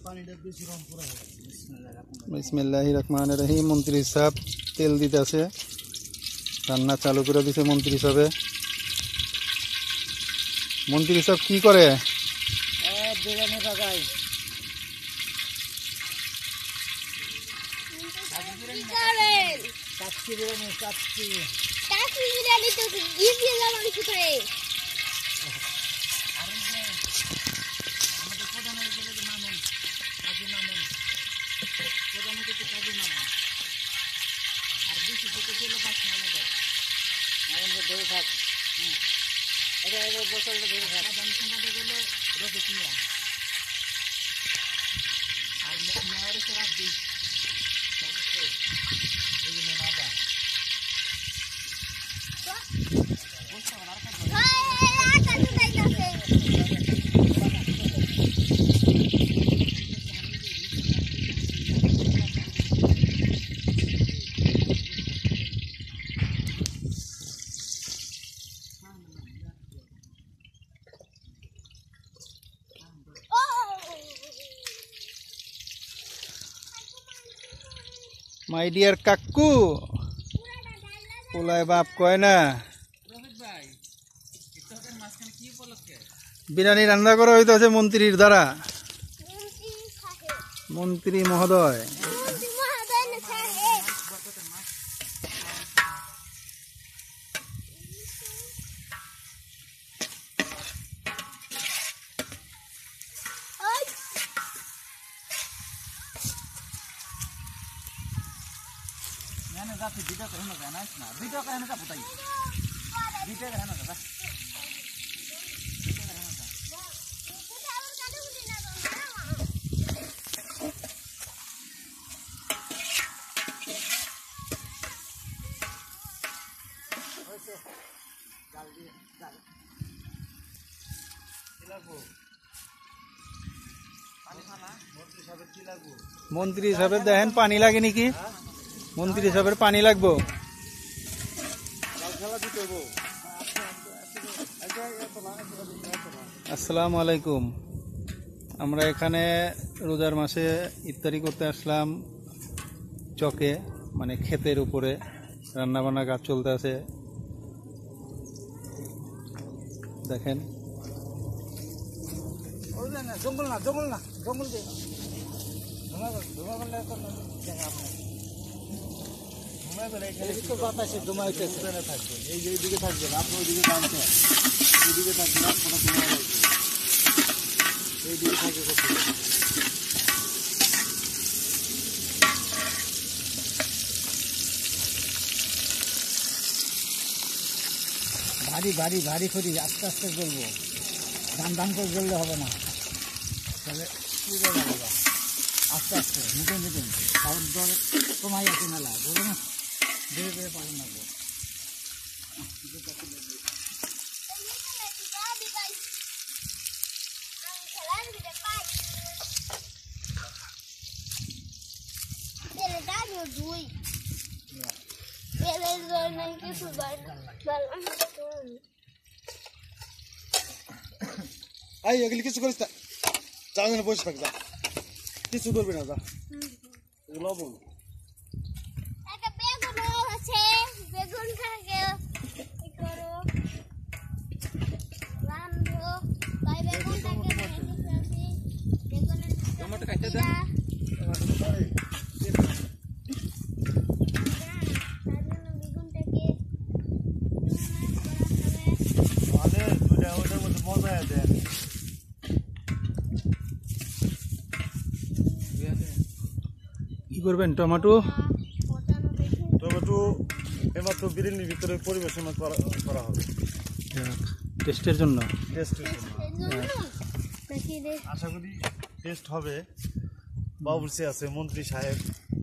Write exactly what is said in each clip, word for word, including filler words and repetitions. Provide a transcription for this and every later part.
বিসমিল্লাহির রহমানির রহিম। মন্ত্রী সাহেব তেল দিতেছে, রান্না চালু করে দিছে মন্ত্রী সাহেবে। মন্ত্রী সাহেব কি করে? মাই ডিয়ার কাকু, পোলায় বাপ কয় না। বিরিয়ানি রান্না করা হইতেছে মন্ত্রীর দ্বারা। মন্ত্রী মহোদয় মন্ত্রী সাহেবের দেখেন পানি লাগে নাকি? মন্ত্রী সাহেবের পানি লাগবো। আসসালামু আলাইকুম। আমরা এখানে রোজার মাসে ইফতারি করতে আসলাম চকে, মানে ক্ষেতের উপরে রান্না বান্না কাজ চলতে আছে। দেখেন জঙ্গল না জঙ্গল না জঙ্গল বাতাসে ধুমাইতেছে থাকবে, এই যে এইদিকে থাকবেন আপনি, ওইদিকে টানছেন, এইদিকে থাকবেন এইদিকে থাকে ভারী ভারী ভারী করি, আস্তে আস্তে জ্বলবো, দাম দাম করে জ্বললে হবে না, তাহলে আস্তে আস্তে নতুন নতুন কারণ দর কমাই আছে মেলা, বলো না ধীরে ধীরে পালন লাগবো। আই এগুলি কিছু করিস না, যা যেন বসে থাক, যা কিছু করবি না, যা লবণ টমেটো কাটতে দে। কি করবেন? টমেটো টমেটো এমাত্র বিরিয়ানির ভিতরে পরিবেশন করা হবে টেস্টের জন্য। টেস্টের জন্য আশা করি টেস্ট হবে। বাবুর্চি আছে, মন্ত্রী সাহেব,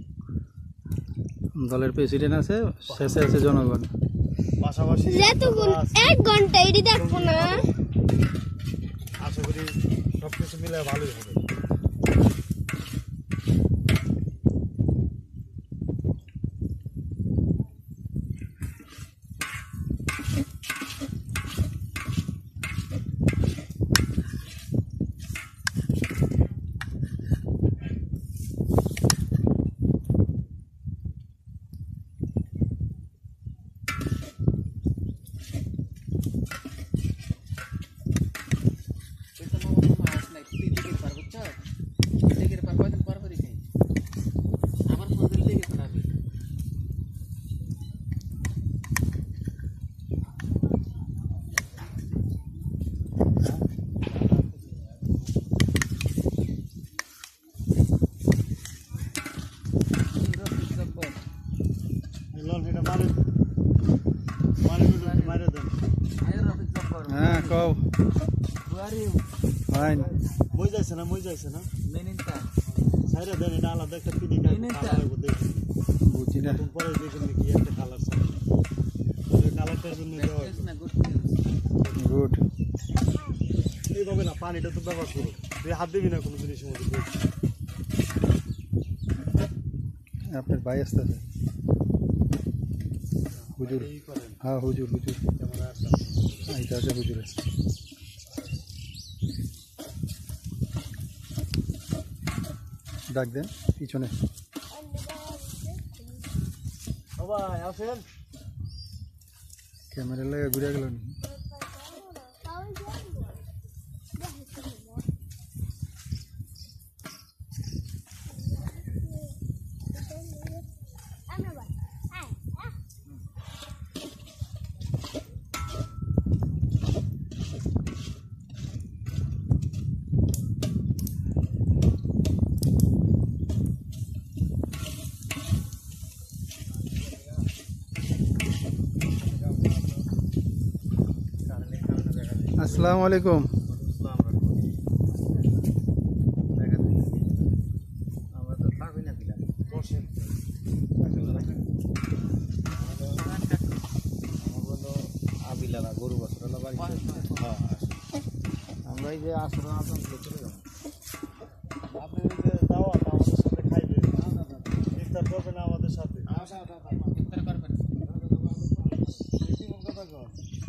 দলের প্রেসিডেন্ট আছে, শেষে আছে জনগণ। পাশাপাশি এক ঘন্টা এটি দেখবো না, আশা করি সবকিছু মিলে ভালোই হবে। কও Who are you? ফাইন মই যাইছে না মই যাইছে না Meninta. সাইরা দেন এটা আলাদা একটা পিনি কালার হবে বুঝি না দেখুন পরে দেখুন কি একটা কালার আছে ওই কালারটার জন্য দেওয়া That's not good news. Good এইভাবে না পানিটা তো ব্যবহার করো তুই হাত দিবি না কোনো জিনিসের মধ্যে আপনার ভাই আসতেছে হুজুর এই করেন হ্যাঁ হুজুর হুজুর ক্যামেরা আসছে এইটা আছে হুজুর ডাক দেন পিছনে সবাই আসেন ক্যামেরা লাগে ঘুরে গেল আসসালামু আলাইকুম গরু বছর আমরা এই যে আশ্রম আশ্রম চলে যাবো আপনি এই যে দাওয়াত আমাদের সাথে খাইবেন ইফতার করবেন আমাদের সাথে ইফতার করবেন কথা কর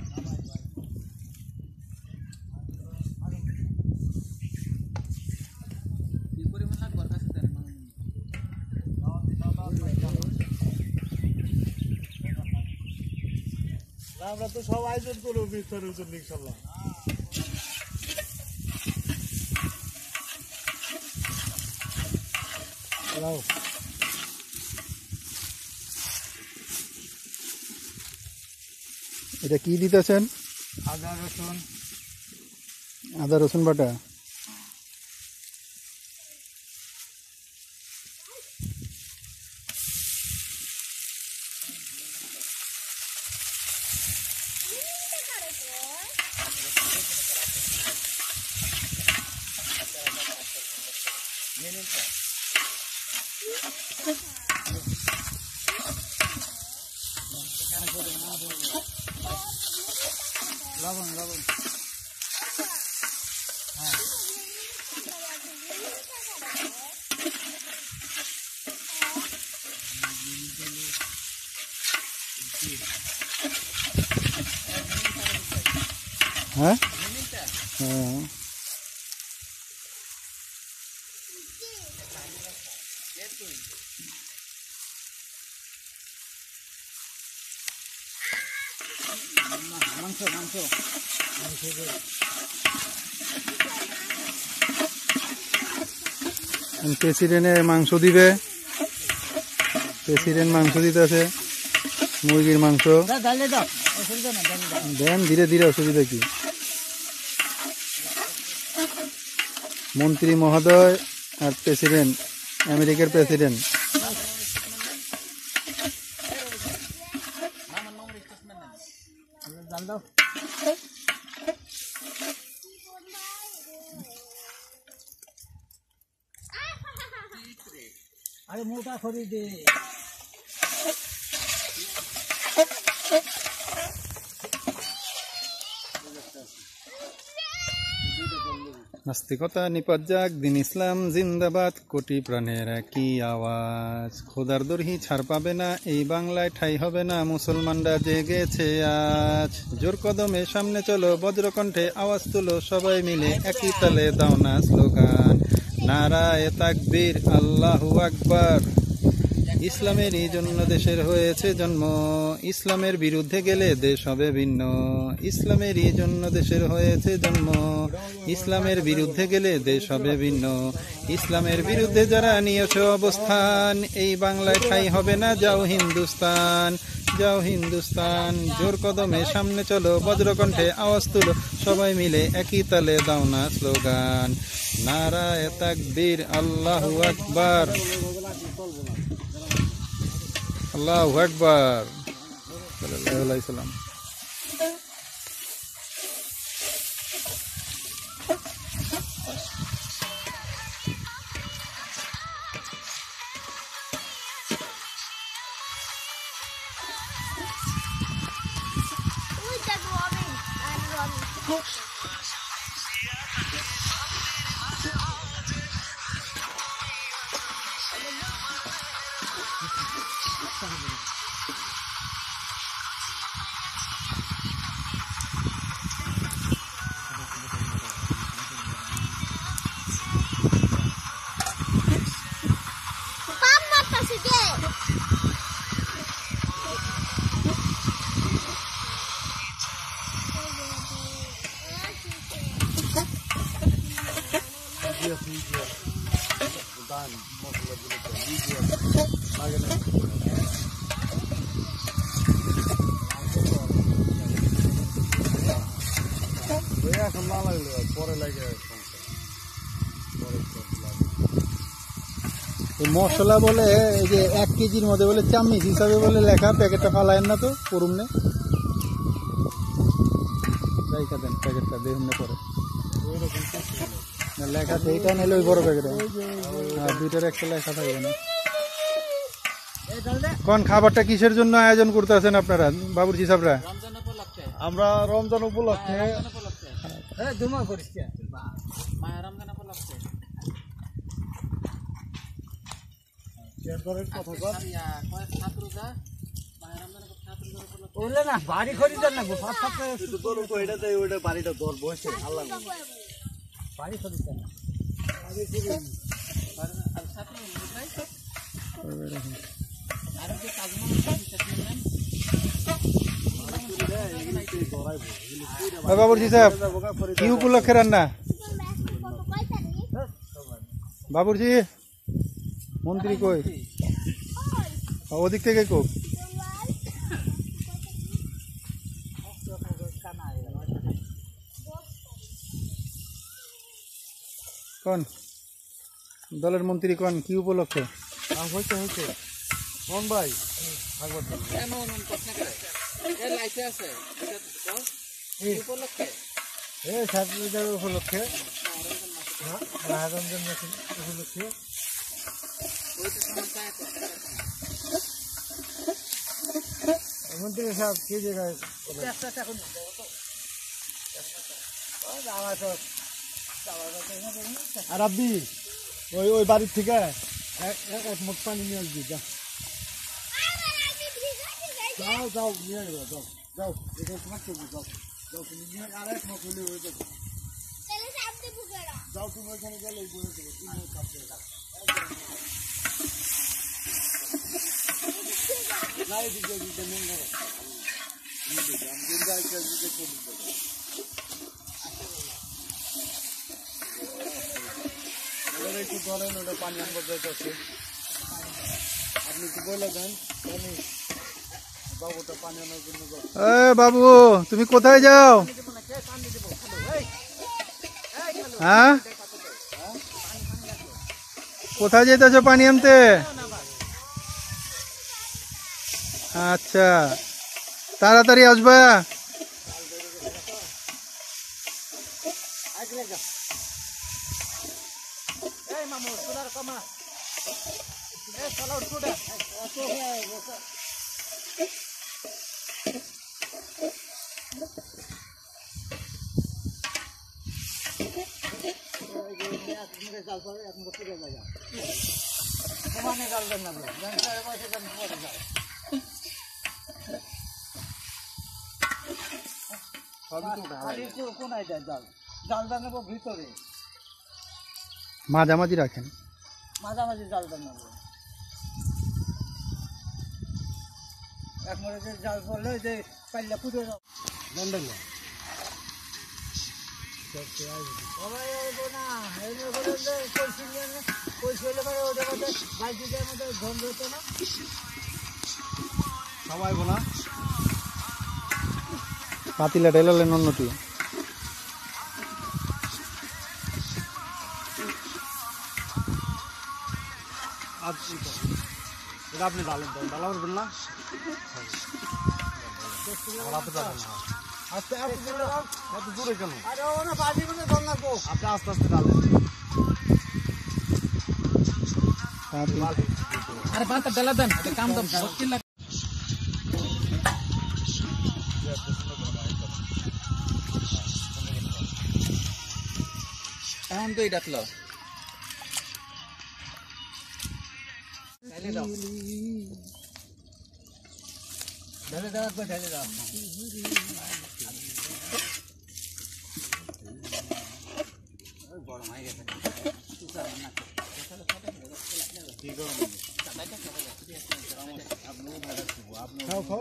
কি পরিমাণ লাগবে আর কাছে দেন আমরা তো সব আয়োজন করবো ইফতারের জন্য ইনশাল্লাহ এটা কি দিতেছেন আদা রসুন আদা রসুন বাটা লবণ লবণ হ্যাঁ হ্যাঁ মাংস মাংস প্রেসিডেন্টে মাংস দিবে প্রেসিডেন্ট মাংস দিতেছে মুরগির মাংস ডালে দাও অসুবিধা না ডালে দাও দেন ধীরে ধীরে অসুবিধা কি মন্ত্রী মহোদয় আর প্রেসিডেন্ট আমেরিকার প্রেসিডেন্ট ডাল দাও আরে মোটা করে দে নাস্তিকতা নিপাত যাক দিন ইসলাম জিন্দাবাদ কোটি প্রাণের একই আওয়াজ খোদার দরহি ছাড় পাবে না এই বাংলায় ঠাই হবে না মুসলমানরা জেগেছে আজ জোর কদমে সামনে চলো বজ্রকণ্ঠে আওয়াজ তুলো সবাই মিলে একই তালে দাও না স্লোগান নারায়ে তাকবীর আল্লাহু আকবার ইসলামেরই জন্য দেশের হয়েছে জন্ম ইসলামের বিরুদ্ধে গেলে দেশ হবে ভিন্ন ইসলামেরই জন্য দেশের হয়েছে জন্ম ইসলামের বিরুদ্ধে গেলে দেশ হবে ভিন্ন ইসলামের বিরুদ্ধে যারা নিয়েছে অবস্থান এই বাংলায় ঠাই হবে না যাও হিন্দুস্তান যাও হিন্দুস্তান জোর কদমে সামনে চলো বজ্রকণ্ঠে আওয়াজ তুলো সবাই মিলে একই তালে দাও না স্লোগান নারায়ে তাকবীর আল্লাহু আকবার আল্লাহু আকবার সাল্লাল্লাহু আলাইহি সাল্লাম এখন না লাগলে পরে লাগে মশলা বলে এই যে এক কেজির মধ্যে বলে চামচ হিসাবে বলে লেখা, প্যাকেটটা ফালায়েন না তো করুন না, রাইখা দেন প্যাকেটটা দেখুন না পরে লেখা এইটা নিলে ওই বড় প্যাকেট আর দুইটার একটা লেখা থাকবে না। কোন খাবারটা কিসের জন্য আয়োজন করতেছেন আপনারা বাবুর্চি সাহেবরা? আমরা রমজান উপলক্ষে বাড়ি খরিদার না বাড়িটা দর বসে আল্লাহ বাড়ি খরিদার না বাবুর্চি সাহেব কি উপলক্ষে রান্না? বাবুর্চি মন্ত্রী কই? ওদিক থেকে কো কোন দলের মন্ত্রী কোন কি উপলক্ষে? হইতে হইতে কোন ভাই উপলক্ষে উপলক্ষে মন্ত্রী সাহেব কি জায়গায় আর আব্বি ওই ওই বাড়ির থেকে এক মুখ পানি নিয়ে আসবি, যা যাও যাও নিয়ে আসবো, যাও যাও এটা তোমার করবো, যাও যাও তুমি নিয়ে আর এক মুখ হলে হয়ে যাবে, যাও তুমি ওইখানে গেলে বলে দেবো তুমি কাছে নাই দিকে দিতে নেই করো একটু ধরেন ওটা পানি আনবার যাইতেছে, আপনি একটু বলে দেন বাবুটা পানি আনার জন্য। এ বাবু তুমি কোথায় যাও? হ্যাঁ কোথায় যেতেছো পানি আনতে? আচ্ছা তাড়াতাড়ি আসবা। ভিতরে মাঝামাঝি রাখেন, মাঝামাঝি জাল বানাবো, এক মরে যে জাল পড়লে যে পাল্লা পুজো সবাই বলা পাতিলা ঢেলালেন অন্যটি। এটা আপনি ডালেন দেন, ডালা করবেন না আস্তে আস্তে এত দূরে কেন? আপনি আস্তে আস্তে ডালেন। আরে বাতা ডালা দেন, কাম দাম এখন তো এটা লো ঢেলে দাও ঢেলে দাও একবার ঢেলে দাও গরম হয়ে গেছে খাও খাও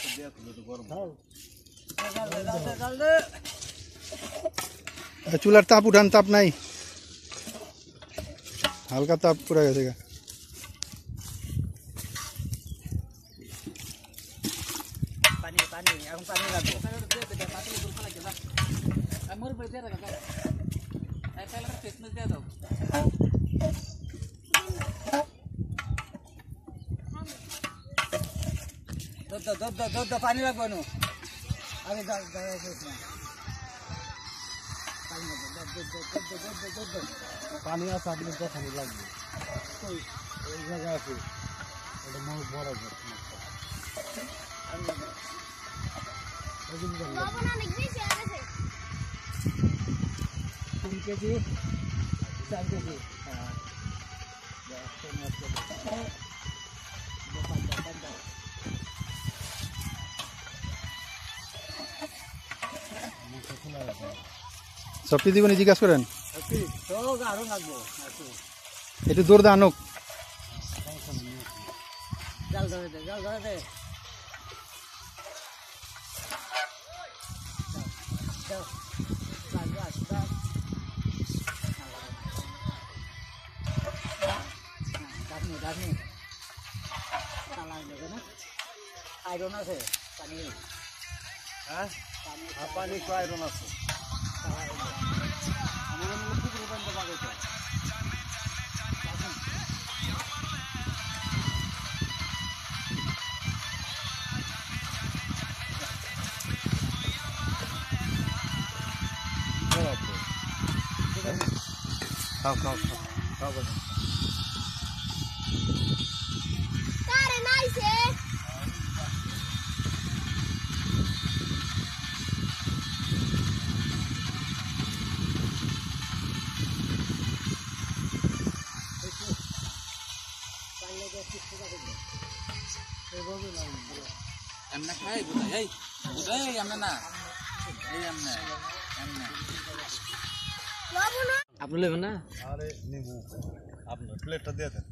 চুলার তাপ উঠান, তাপ নাই, হালকা তাপ পুরা গেছে গা। পানি পানি এখন পানি লাগবে আমার বেঁচে রাখা এই তাহলে ফেসমেস দিয়ে দাও দুধ দুধ দুধ দুধ পানি লাগবে না আরে দাও দাও না পানি লাগবে দুধ দুধ দুধ দুধ দুধ পানি আছে আপনি কখনই লাগবে ওই ওই জায়গা আছে ওটা মোট বড় আছে তিন কেজি চার কেজি হ্যাঁ সবটি দিবেন, জিজ্ঞাসা করেন তো আরো লাগবো একটু জোর দা আনুক। জাল ধরে দে জাল ধরে দে দাও বাস বাস বাস দাবনি দাবনি তালা দেবে না আয়রন আছে পানি হ্যাঁ পানি পানি একটু আয়রন আছে আমার মনে পুকুর বন্ধ পাবে তো খাও খাও খাও খাও খাও Cara, nice, eh? এমনে খাই বুঝাই এই বুঝাই এমনে না এই এমনে এমনে আপনি নেবেন না আরে নিমু আপনার প্লেটটা দিয়ে দেন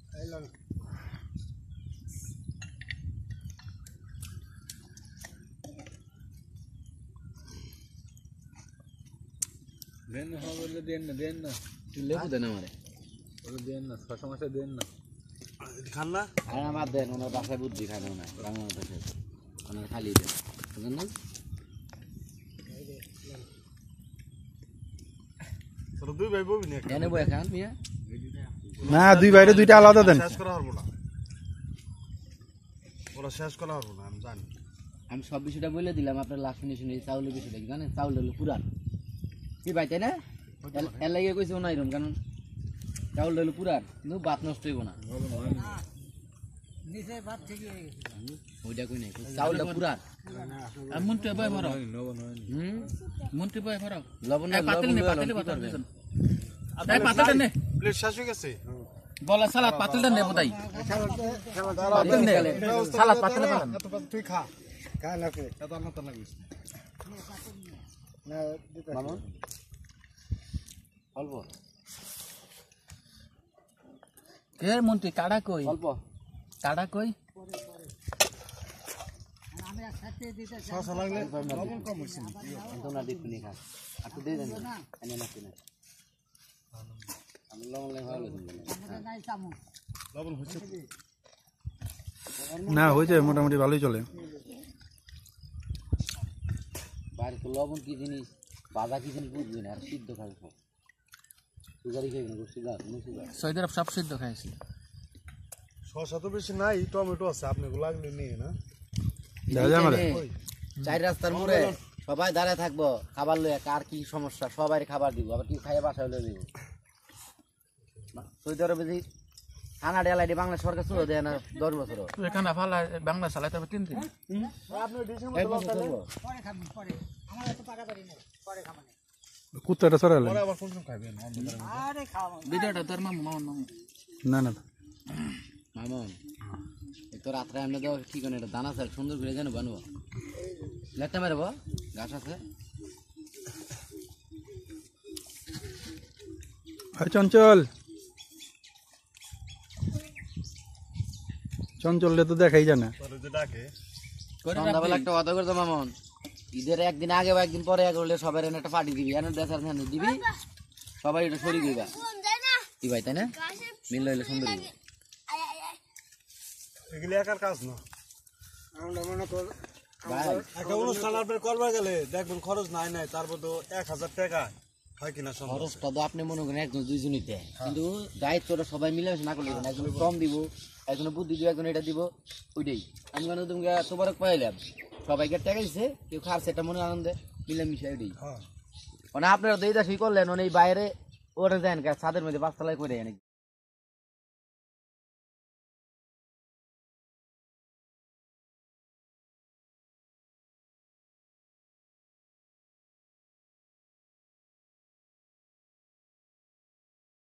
দেন হবে, দেন না দেন না, লেবু দেন আমারে দেন না, ছশো মাসে দেন না। খান না আর আমার দেন ওনার বাসায় বুদ্ধি খায় না ওনার বাংলা বাসায় ওনার খালি দেন বুঝলেন না তোর দুই ভাই ববি না এনে বই খান মিয়া না, দুই বাইরে দুইটা আলাদা দেন। শেষ করা পারবো না ওরা শেষ করা পারবো না আমি জানি আমি সব বিষয়টা বলে দিলাম আপনার লাস্ট শুনে শুনে চাউলের বিষয়টা কি জানেন চাউল হলো পুরান কি ভাই তাই না এর লাগে কইছে না এরকম কারণ চাউল হলো পুরান কিন্তু ভাত নষ্ট হইব না ওইটা কই নাই চাউলটা পুরান মন্ত্রী বয় ভরাও হুম মন্ত্রী বয় ভরাও লবণ পাতিল নে পাতিল পাতিল এই পাতিল নে প্লেট শেষ হয়ে গেছে বলা সালাদ পাতিল নে বোধাই পাতিল নে সালাদ পাতিল বানান তুই খা খা না কে এত না তো লাগিস না মামুন অল্প কে মন্ত্রী কাড়া কই অল্প কাড়া কই শসা লাগলে লবণ কম হইছে তোমরা দেখুনি খা আর তো দিয়ে দেন এনে না কিনা আমি লবণ লাই ভালো লবণ হইছে না হয়েছে, মোটামুটি ভালোই চলে। বাইরে তো লবণ কি জিনিস বাজা কি জিনিস বুঝবি না আর সিদ্ধ খাবে সব সুগারি খাইবি না সুগার নো সুগার সৈদের সব সিদ্ধ খাইছি শসা তো বেশি নাই টমেটো আছে আপনি লাগলে নিয়ে না দেখা যায় আমাদের চার রাস্তার মোড়ে সবাই দাঁড়ায় থাকবো খাবার লইয়া কার কি সমস্যা সবাই খাবার দিব আবার কি খাইয়ে বাসায় লইয়া দিব সৌদি আরবে যে খানা ডেলাই বাংলা সরকার শুরু দেয় না দশ বছর এখানে ফালা বাংলা চালাতে হবে তিন দিন আপনি ডিসেম্বর এক বছর চলবো পরে খাবো পরে আমার এত পাকা বাড়ি নেই পরে খাবো কুত্তাটা সরালেন আবার কোন সময় খাইবেন ভিডিওটা তোর মামু মামুন মামু না না মামন এই তো রাত্রে আমরা তো ঠিক আছে এটা দানা স্যার সুন্দর করে জানো বানবো লেটটা মারবো গাছ আছে হয় চঞ্চল চঞ্চললে তো দেখাই যায় না পরে যে ডাকে সন্ধ্যাবেলা একটা কথা করতো মামন ঈদের একদিন আগে বা একদিন পরে করলে সবাই এনে একটা পার্টি দিবি এনে দেখার ধ্যান দিবি সবাই এটা সরি দিবা কোন যায় না কি ভাই তাই না গাছের মিল হইলে সুন্দর হবে। আয় আয় আয় এগুলি একার কাজ না ভাই একটা অনুষ্ঠান আপনি করবার গেলে দেখবেন খরচ নাই নাই তারপর তো এক হাজার টাকা হয় কিনা সম্ভব খরচটা তো আপনি মনে করেন একজন দুইজনইতে কিন্তু দায়িত্বটা সবাই মিলেমিশে না করলে একজন কম দিব একজন বুদ্ধি দিব একজন এটা দিব ওইটাই আমি মানে তুমি তোমার পাইলাম সবাইকে টাকা দিছে কেউ খাচ্ছে এটা মনে আনন্দে মিলেমিশে ওইটাই হ্যাঁ মানে আপনারা তো এইটা সেই করলেন মানে এই বাইরে ওটা দেন ছাদের মধ্যে পাঁচতলায় করে এনে